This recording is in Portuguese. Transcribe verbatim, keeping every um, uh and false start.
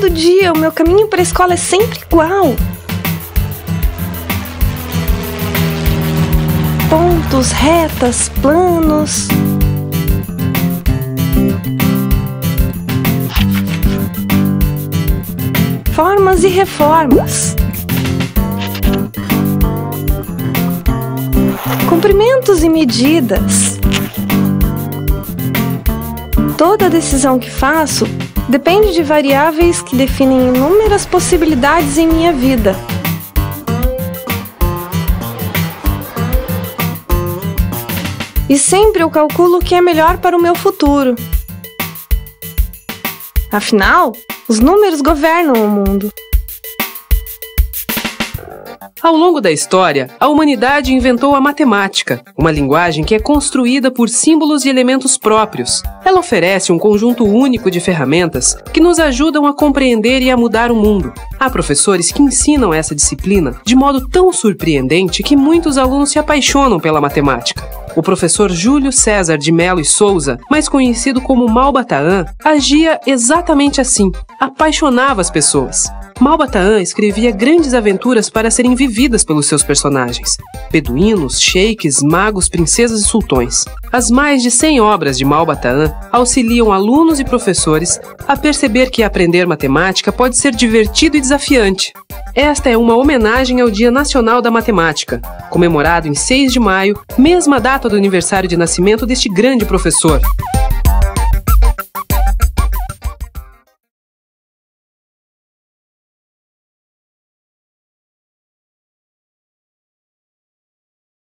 todo dia o meu caminho para a escola é sempre igual. Pontos, retas, planos. Formas e reformas. Comprimentos e medidas. Toda decisão que faço depende de variáveis que definem inúmeras possibilidades em minha vida. E sempre eu calculo o que é melhor para o meu futuro. Afinal, os números governam o mundo. Ao longo da história, a humanidade inventou a matemática, uma linguagem que é construída por símbolos e elementos próprios. Ela oferece um conjunto único de ferramentas que nos ajudam a compreender e a mudar o mundo. Há professores que ensinam essa disciplina de modo tão surpreendente que muitos alunos se apaixonam pela matemática. O professor Júlio César de Melo e Souza, mais conhecido como Malba-Tahan, agia exatamente assim, apaixonava as pessoas. Malba-Tahan escrevia grandes aventuras para serem vividas pelos seus personagens. Beduínos, sheiks, magos, princesas e sultões. As mais de cem obras de Malba-Tahan auxiliam alunos e professores a perceber que aprender matemática pode ser divertido e desafiante. Esta é uma homenagem ao Dia Nacional da Matemática, comemorado em seis de maio, mesma data do aniversário de nascimento deste grande professor.